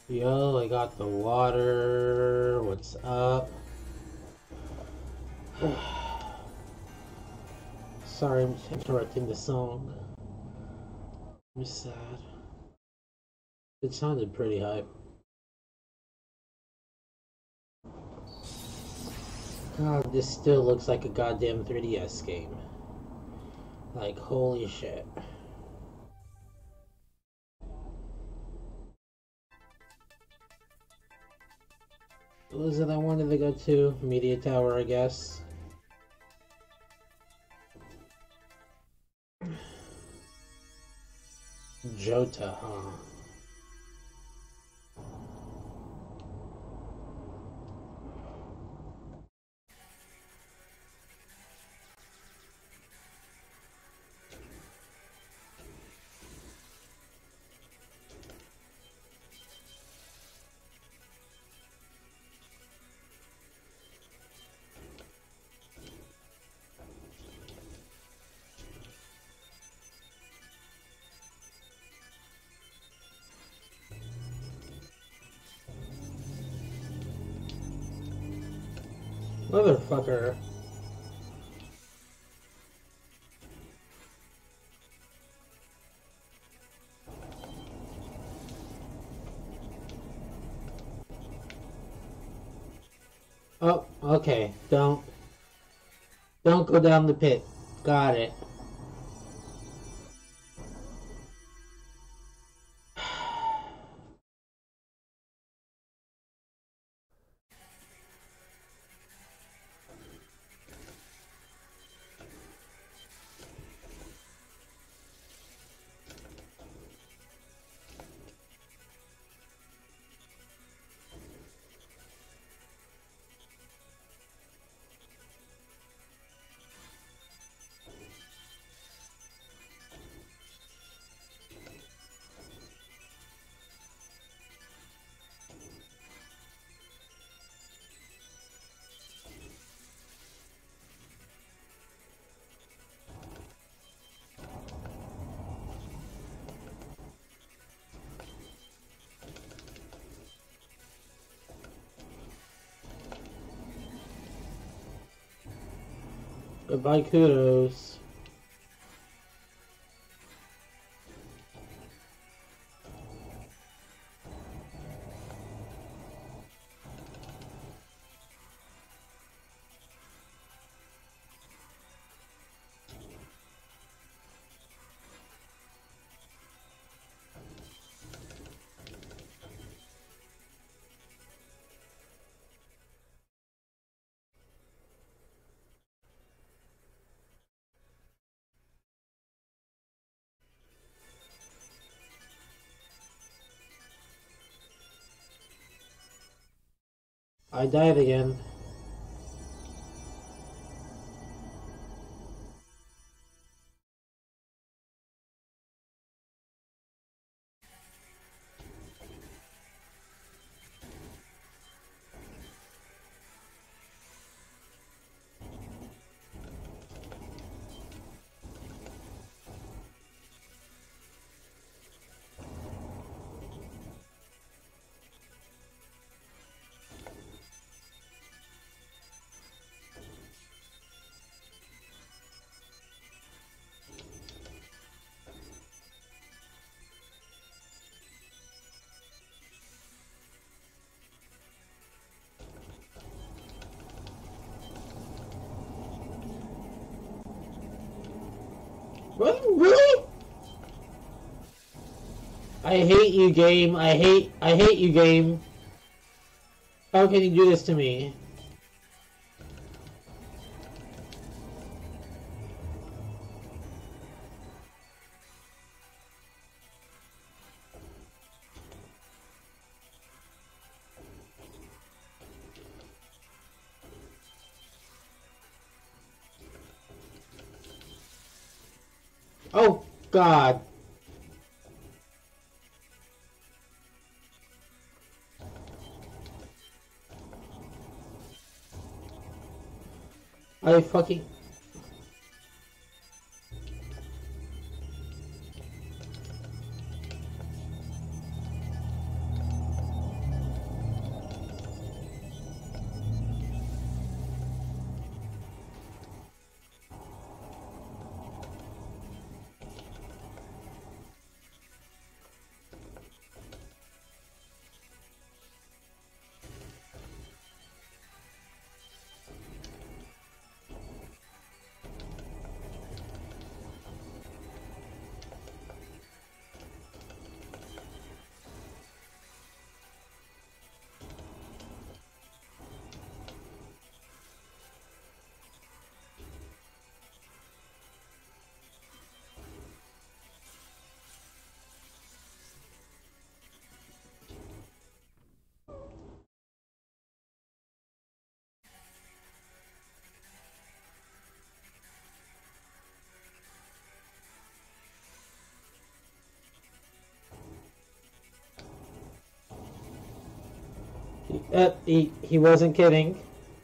Yo, I got the water. What's up? Sorry, I'm interrupting the song. I'm sad. It sounded pretty hype. God, this still looks like a goddamn 3DS game. Like, holy shit. What was it I wanted to go to? Media Tower, I guess. Jota, huh? Motherfucker. Oh, okay. Don't go down the pit. Got it. Goodbye, kudos. I died again. What? Really? I hate you, game. I hate you, game. How can you do this to me? Oh, God. I fucking... He wasn't kidding.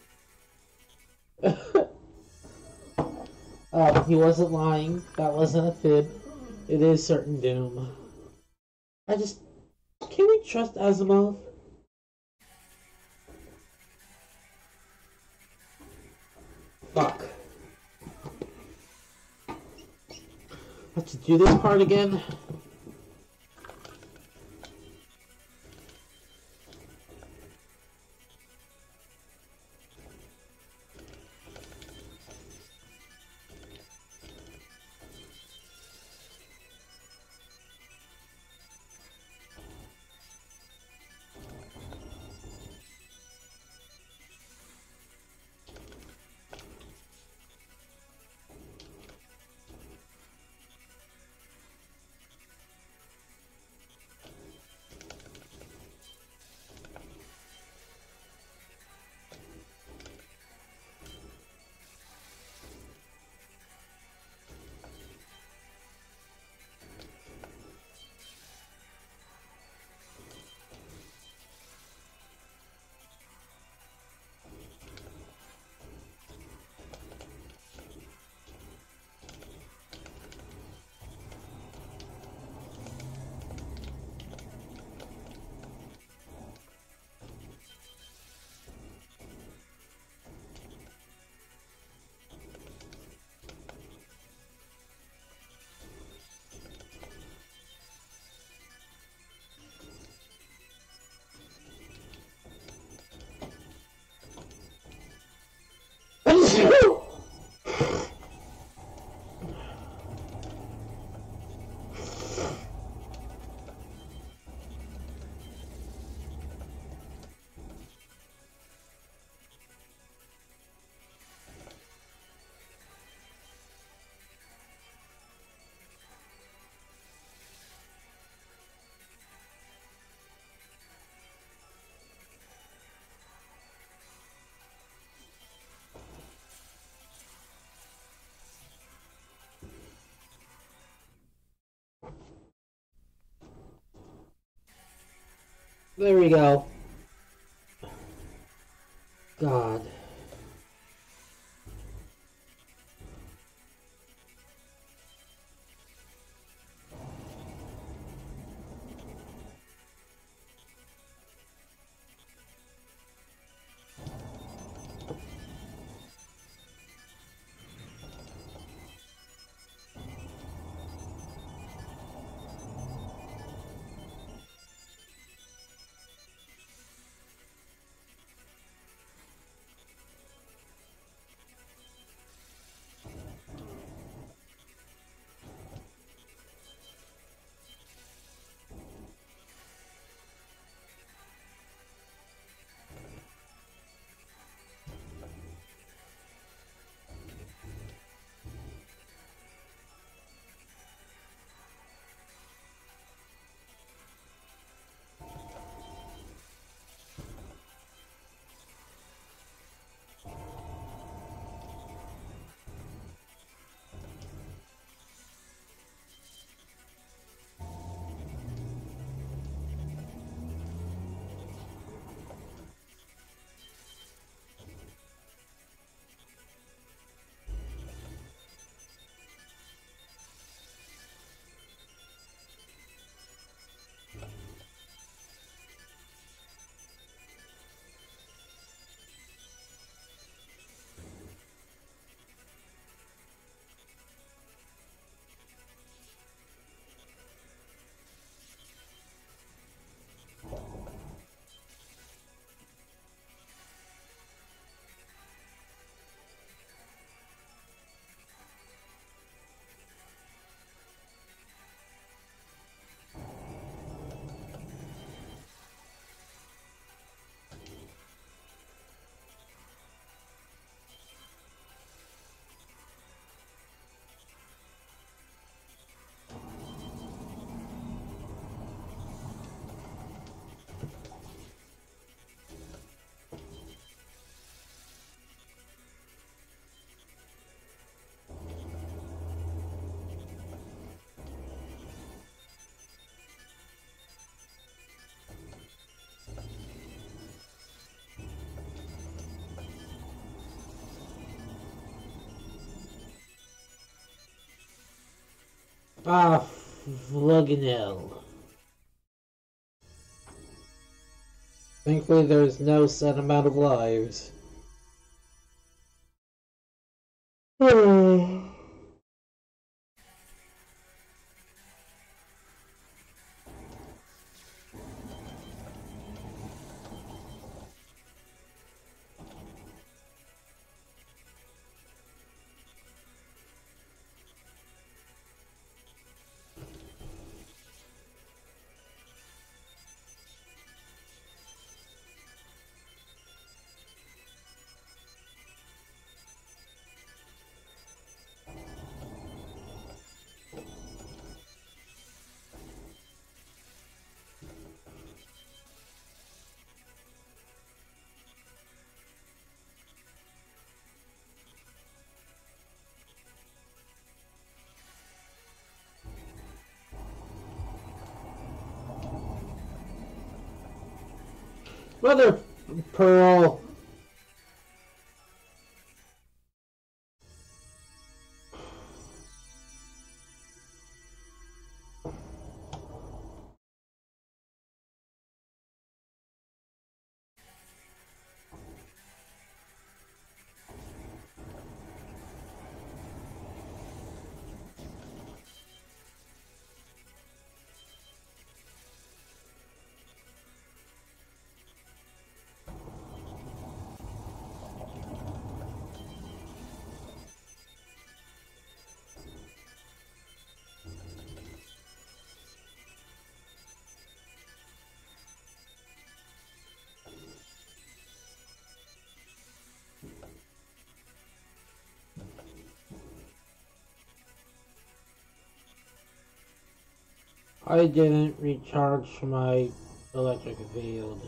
He wasn't lying. That wasn't a fib. It is certain doom. I just... Can we trust Asimov? Fuck. Have to do this part again? There we go. God. Ah, fucking hell. Thankfully, there's no set amount of lives. Mother Pearl. I didn't recharge my electric field.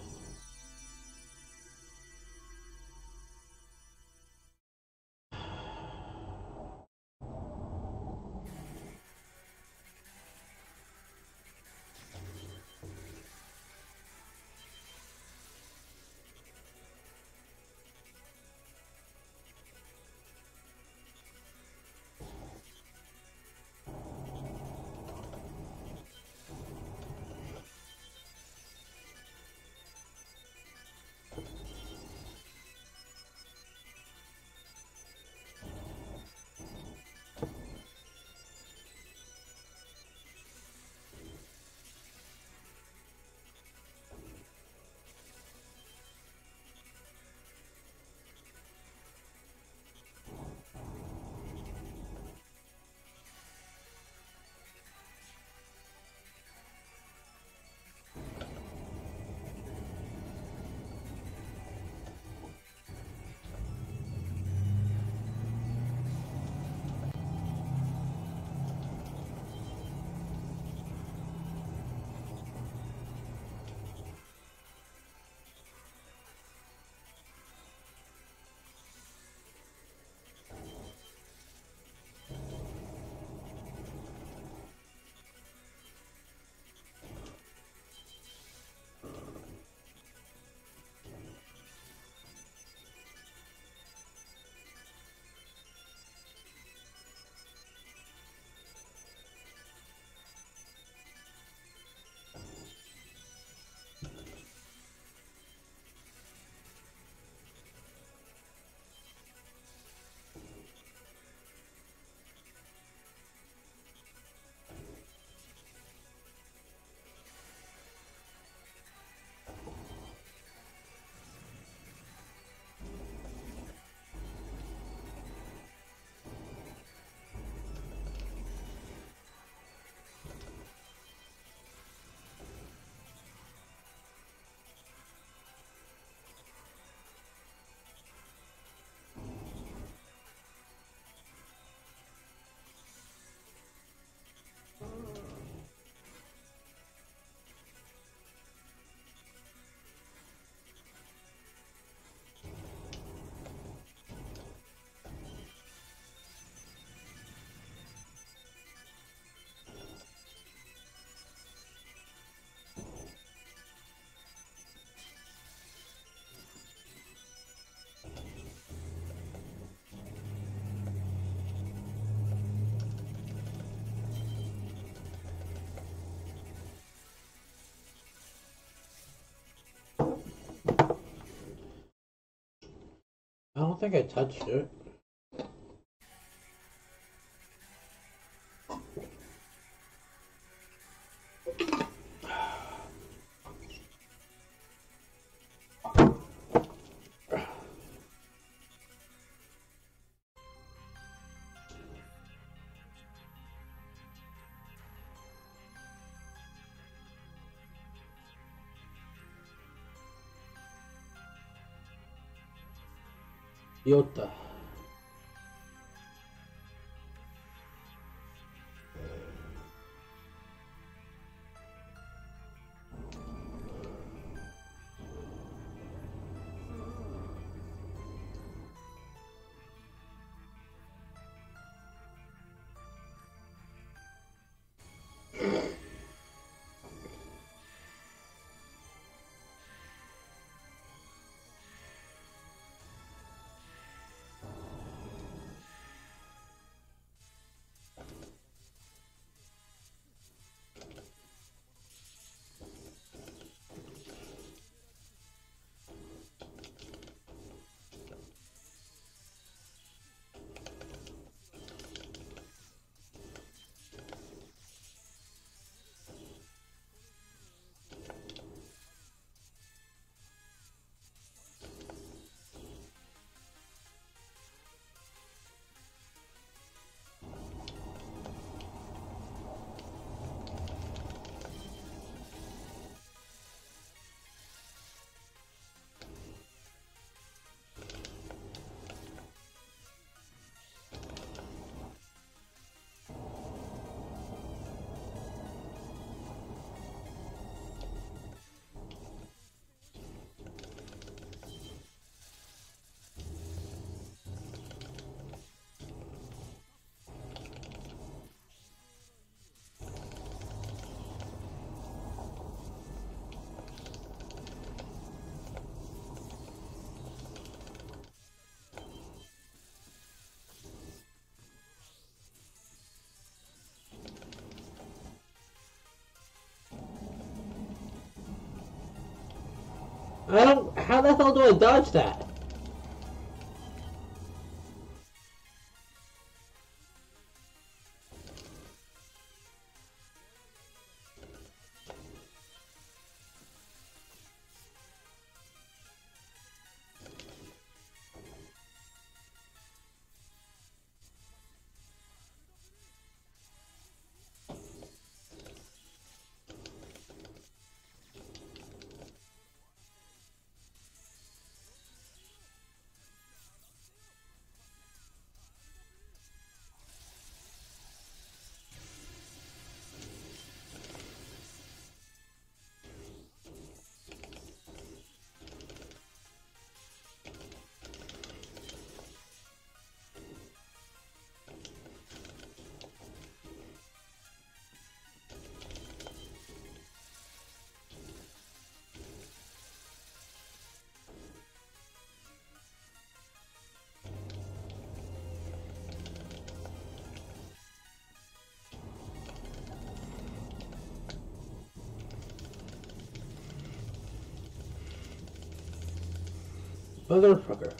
think I touched it. Yota. I don't. How the hell do I dodge that? Motherfucker.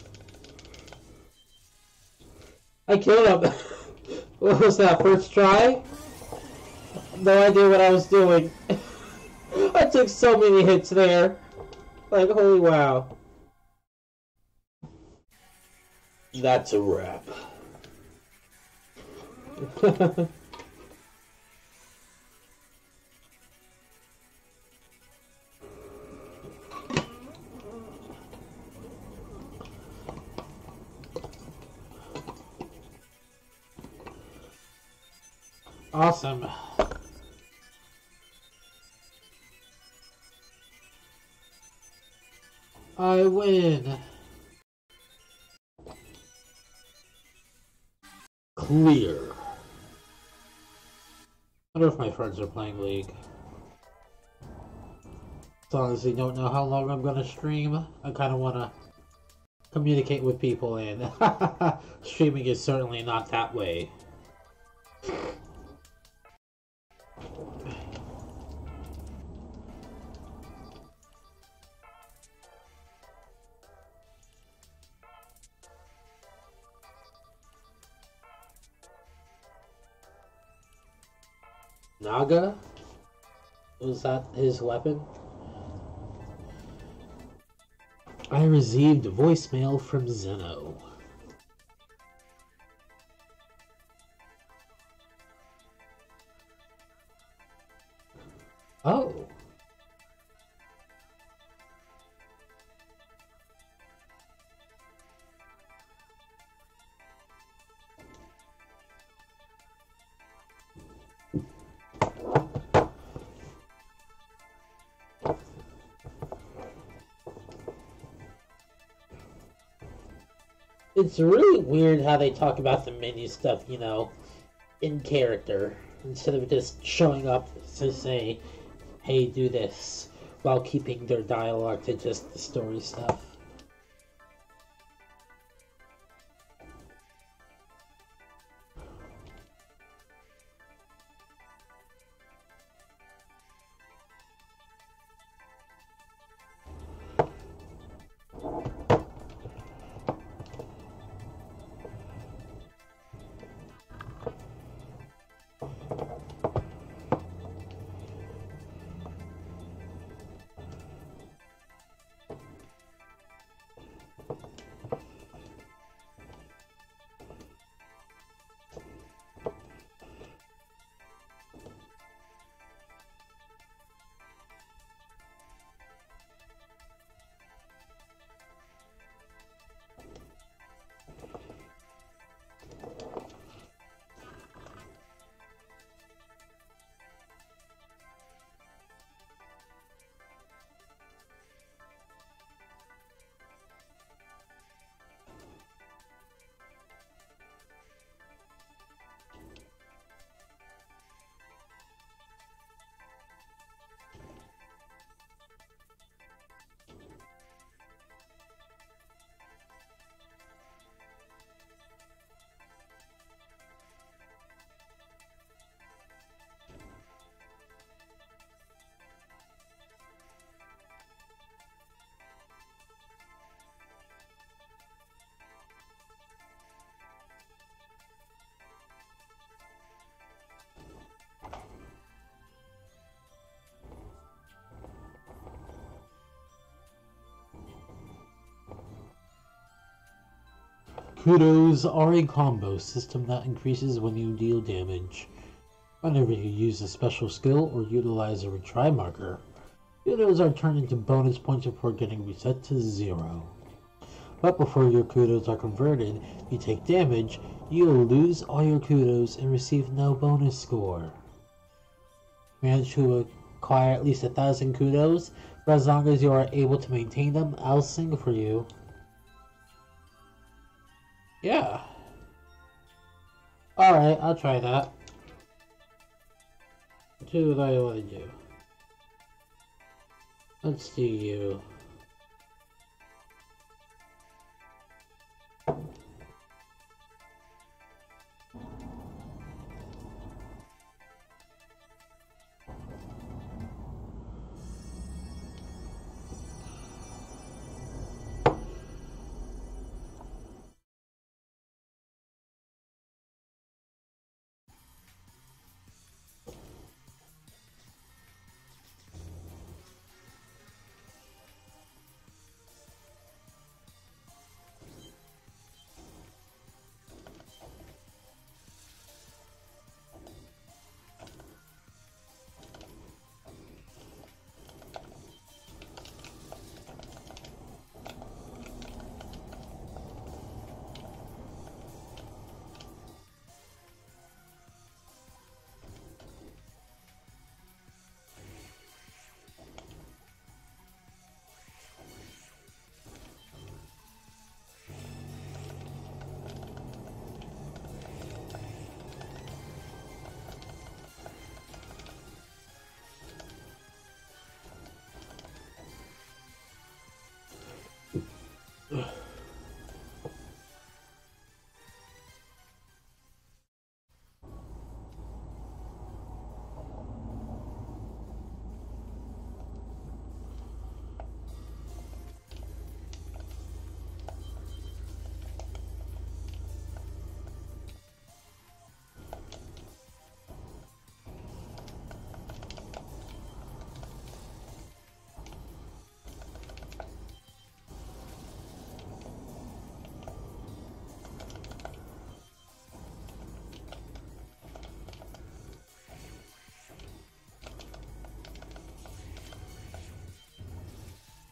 I killed him. What was that, first try? No idea what I was doing. I took so many hits there. Like, holy wow. That's a wrap. Awesome. I win. Clear. I wonder if my friends are playing League. So honestly, don't know how long I'm gonna stream. I kind of want to communicate with people, and streaming is certainly not that way. Naga? Was that his weapon? I received voicemail from Zeno. Oh. It's really weird how they talk about the menu stuff, you know, in character, instead of just showing up to say, hey, do this, while keeping their dialogue to just the story stuff. Kudos are a combo system that increases when you deal damage. Whenever you use a special skill or utilize a retry marker, kudos are turned into bonus points before getting reset to 0. But before your kudos are converted, you take damage, you'll lose all your kudos and receive no bonus score. Manage to acquire at least 1,000 kudos, for as long as you are able to maintain them, I'll sing for you. Yeah. Alright, I'll try that. Do what I want to do. Let's do you.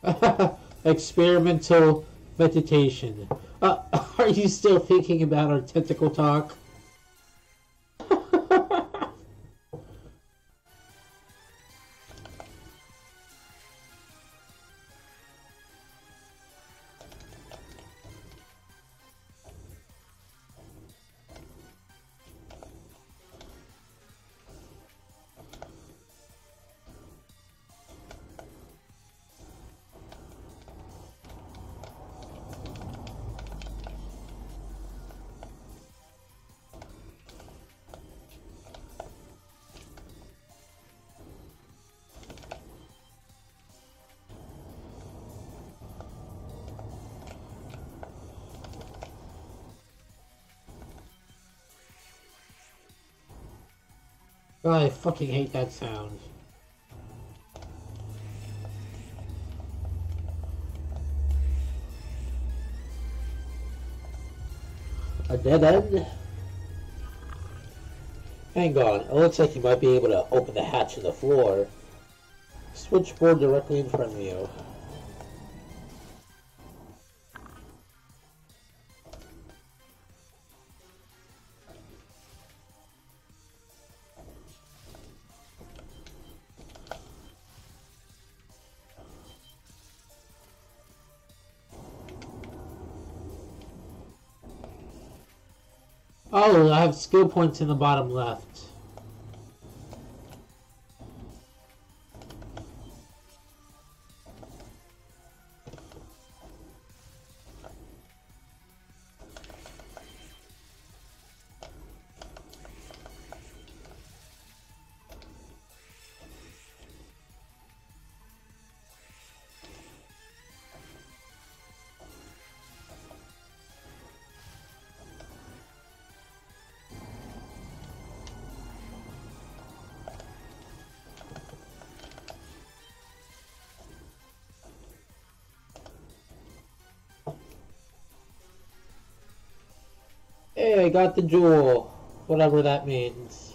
Experimental meditation. Are you still thinking about our tentacle talk? Oh, I fucking hate that sound. A dead end? Hang on, it looks like you might be able to open the hatch in the floor. Switchboard directly in front of you. Oh, I have skill points in the bottom left. Hey, I got the jewel. Whatever that means.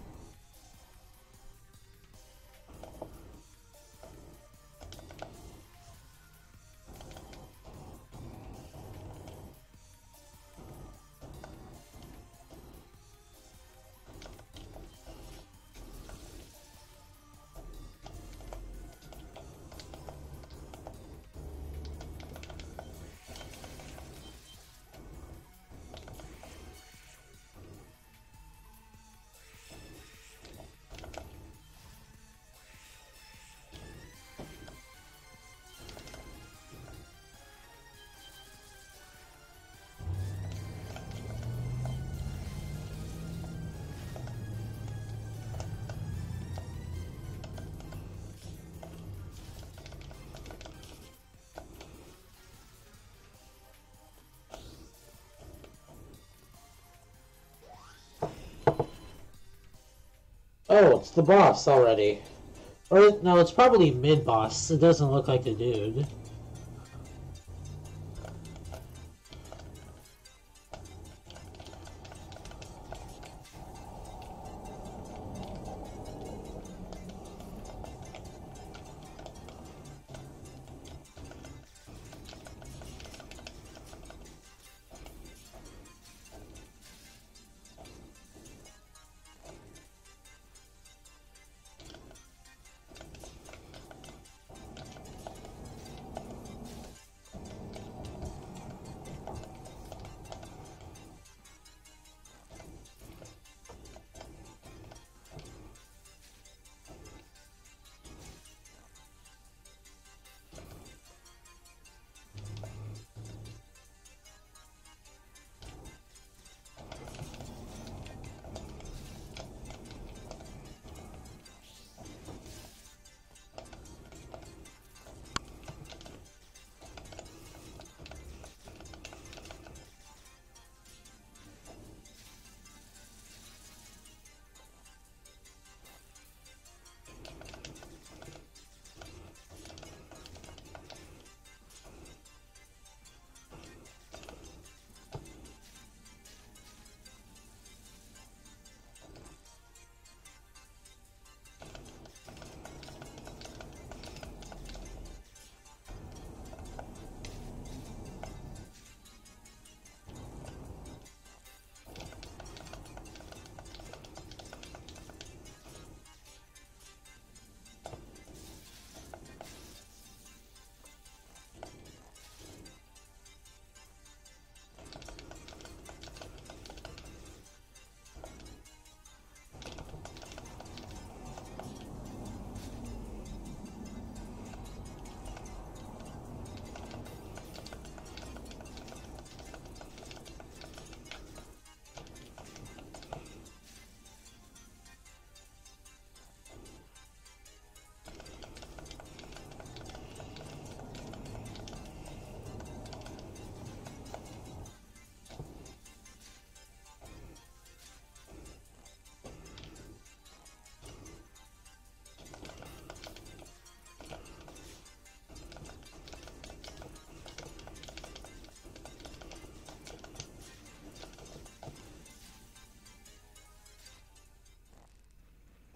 Oh, it's the boss already. Or, no, it's probably mid-boss. It doesn't look like the dude.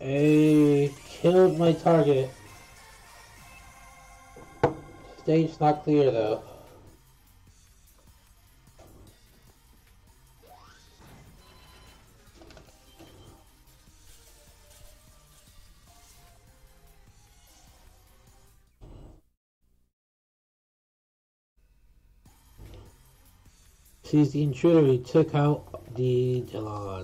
I killed my target. Stage not clear though. She's the intruder who took out the Jalon.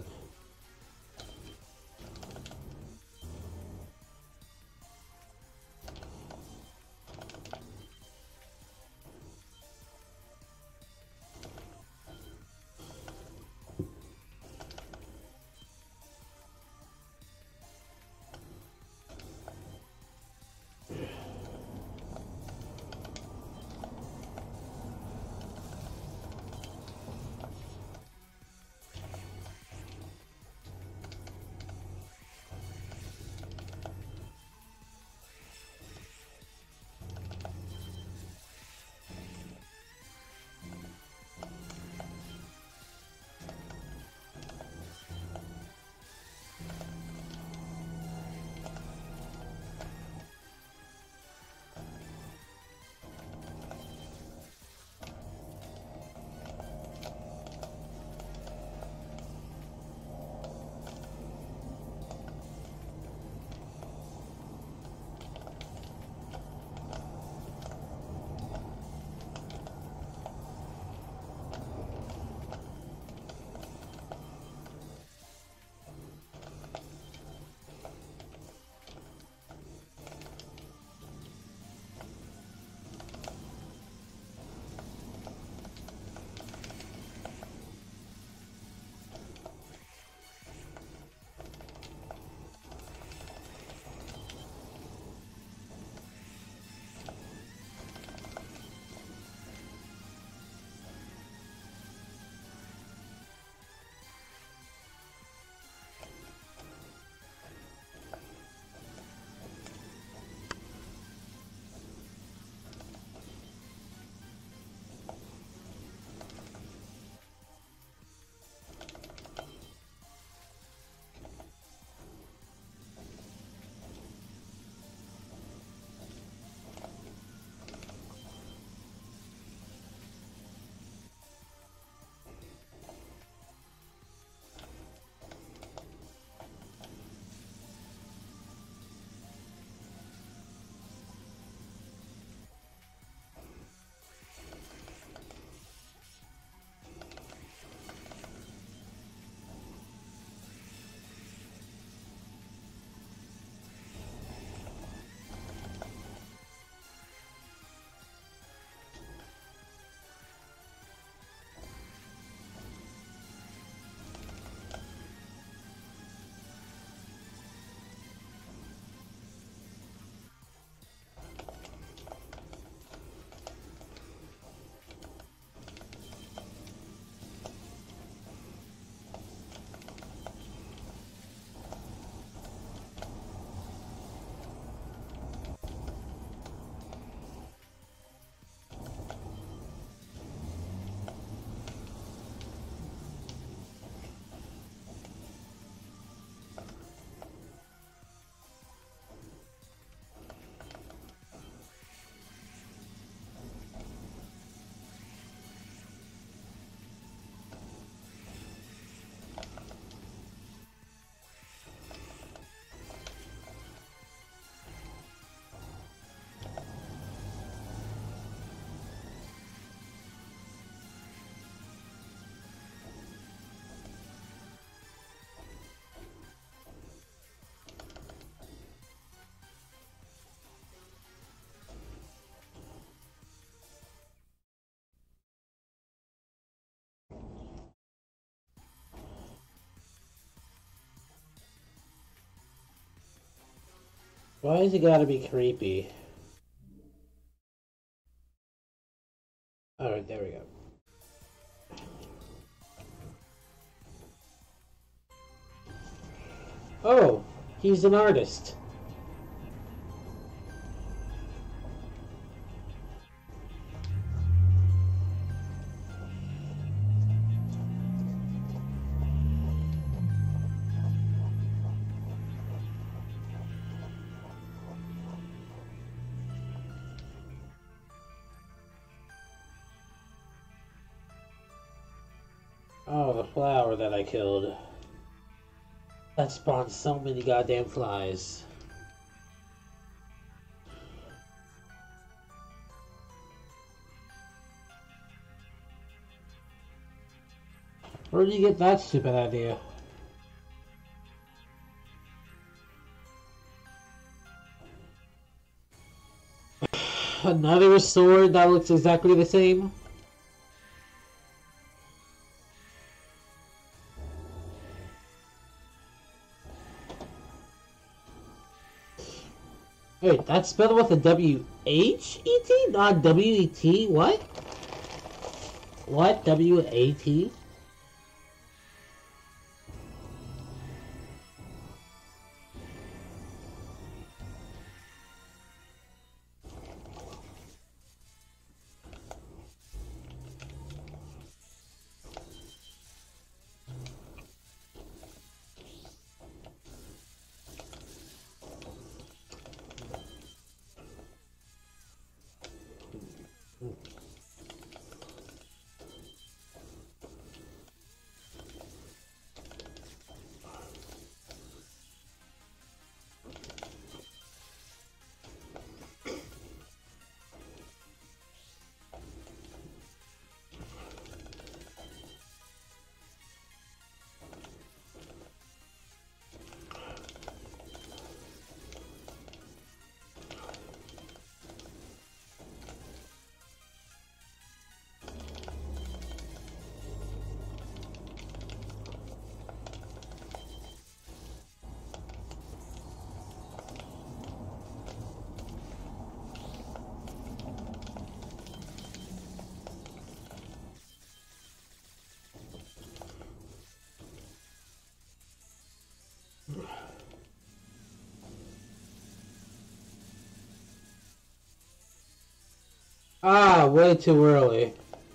Why is it gotta be creepy? Alright, there we go. Oh, he's an artist. Oh, the flower that I killed. That spawned so many goddamn flies. Where did you get that stupid idea? Another sword that looks exactly the same? Wait, that's spelled with a W-H-E-T? Not W-E-T? What? What? W-A-T? Ah, way too early.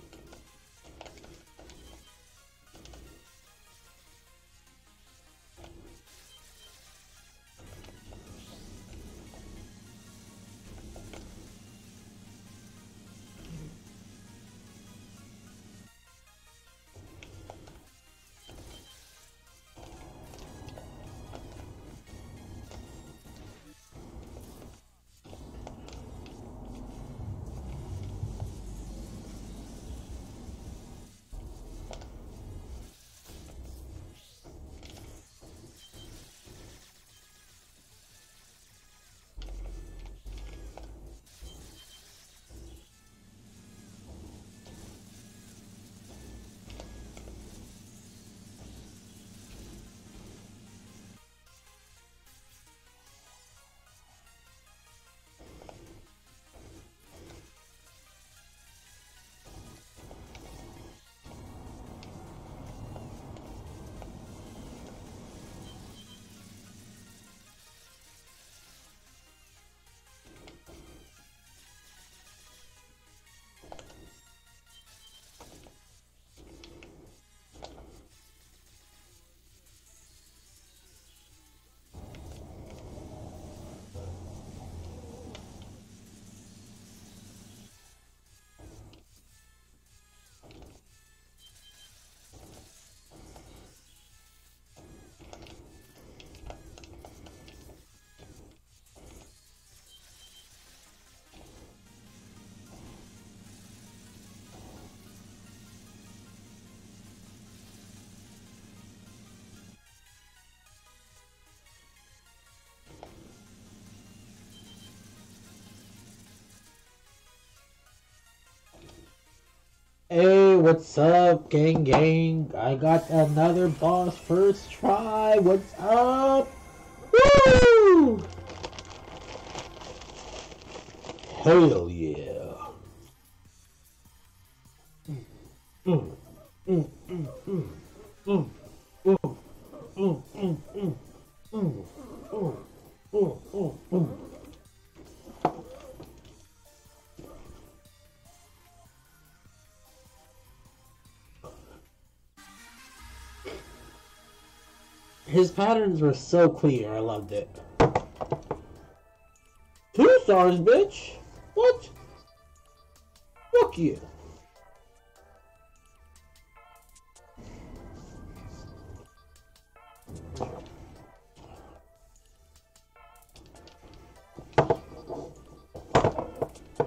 Hey, what's up, gang gang? I got another boss first try. What's up? Woo! Hell yeah. Mm, mm, mm, mm, mm, mm, mm, mm, mm, mm, mm, mm, mm, mm. His patterns were so clear, I loved it. 2 stars, bitch! What? Fuck you.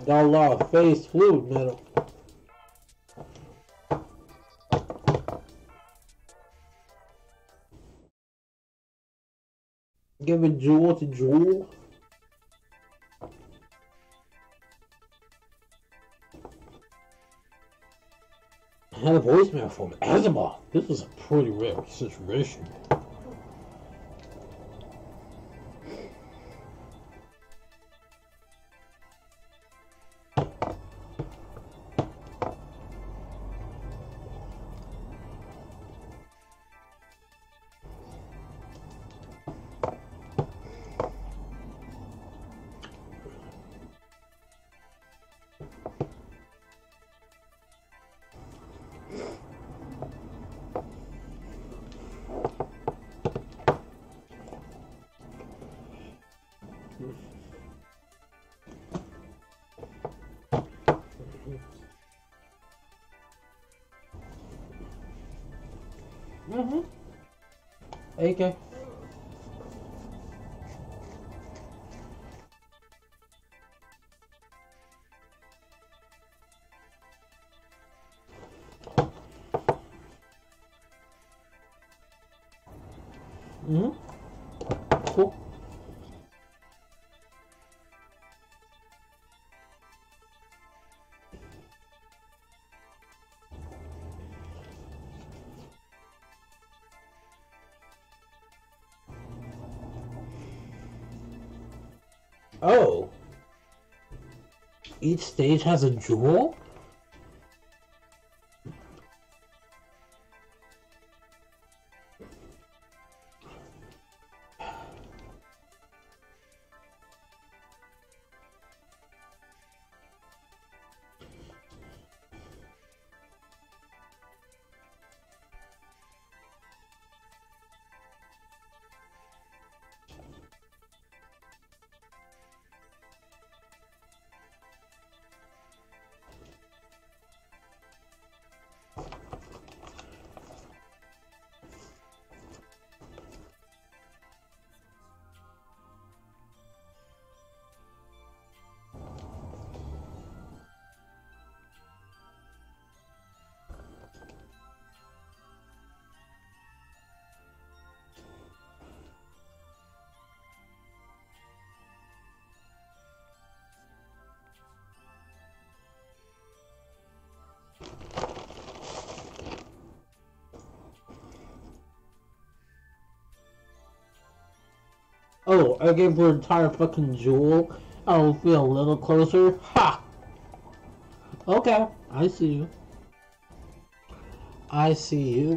Got a lot of phase fluid metal. Give a jewel to jewel. I had a voicemail from Azure. This was a pretty rare situation. AK. Cool. Oh. Each stage has a jewel? Oh, I gave her an entire fucking jewel. I'll feel a little closer. Ha! Okay, I see you. I see you.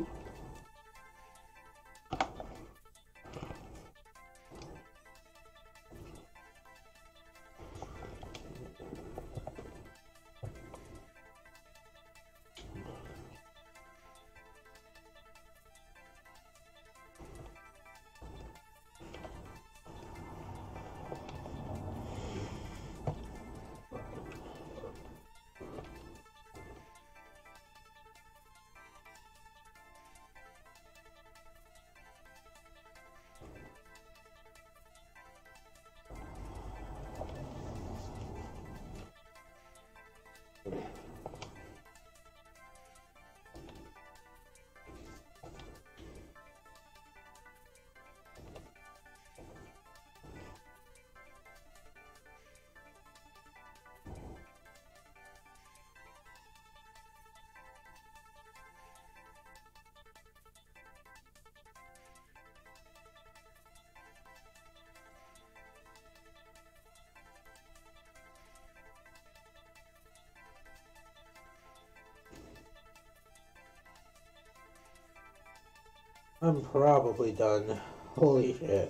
I'm probably done. Holy shit.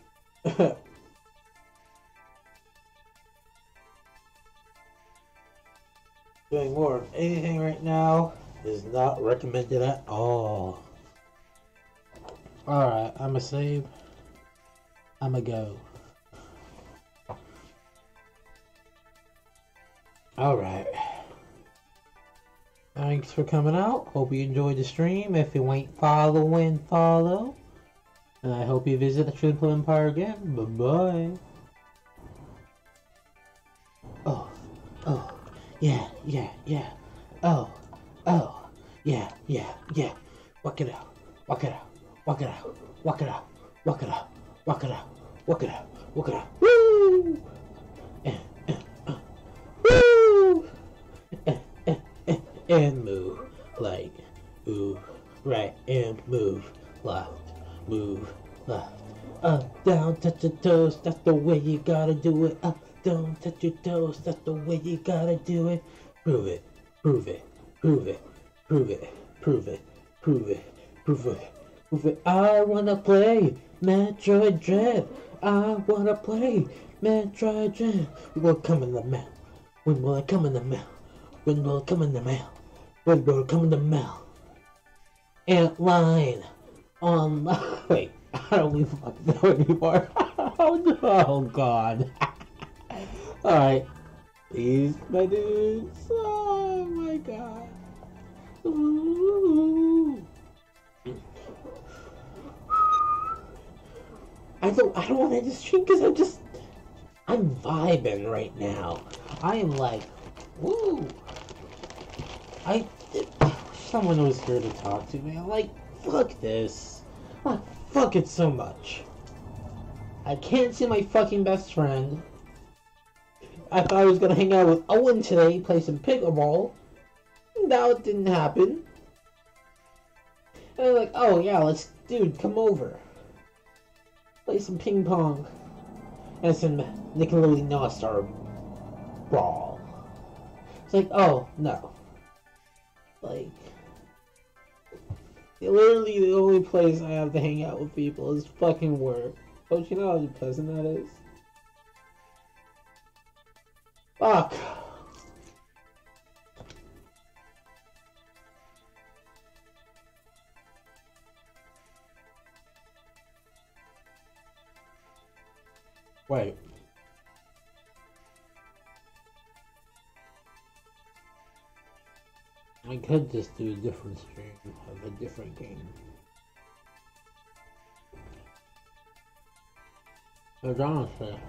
Doing more of anything right now is not recommended at all. Alright, I'ma save. I'ma go. Alright. Thanks for coming out. Hope you enjoyed the stream. If you ain't following, follow. And I hope you visit the Triple Empire again. Bye-bye. Oh. Oh, yeah, yeah, yeah. Oh, oh, yeah, yeah, yeah. Walk it out, walk it out, walk it out, walk it out, walk it out, walk it out, walk it out, walk it out. Woo! Woo! And move. Like, move, right, and move. Left, move, left. Up, down, touch your toes, that's the way you gotta do it. Up, down, touch your toes, that's the way you gotta do it. Prove it, prove it, prove it, prove it, prove it, prove it, prove it, prove it. I wanna play Metroid Dread. I wanna play Metroid Dread. When will it come in the mail? When will it come in the mail? When will it come in the mail? When will it come in the mail? Ant line. Wait. I don't even fucking know anymore. Oh god. Alright. These, my dudes. Oh my god. Ooh. I don't want to end the stream because I'm vibing right now. I am like, woo. I wish someone was here to talk to me. I'm like, fuck this. Like, fuck it so much. I can't see my fucking best friend. I thought I was gonna hang out with Owen today, play some pickleball. Now it didn't happen. And I'm like, oh yeah, dude, come over. Play some ping pong. And some Nickelodeon All-Star Brawl. It's like, oh, no. Like, literally the only place I have to hang out with people is fucking work. Don't you know how depressing that is? Fuck. Wait. I could just do a different stream of a different game. But honestly.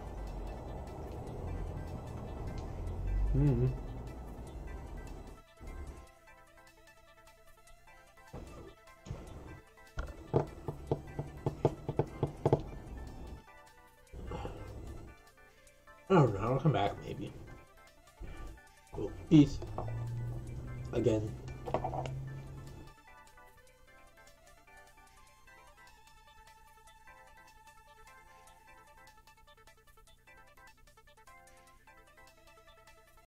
I don't know, I'll come back maybe. Cool. Peace. Again.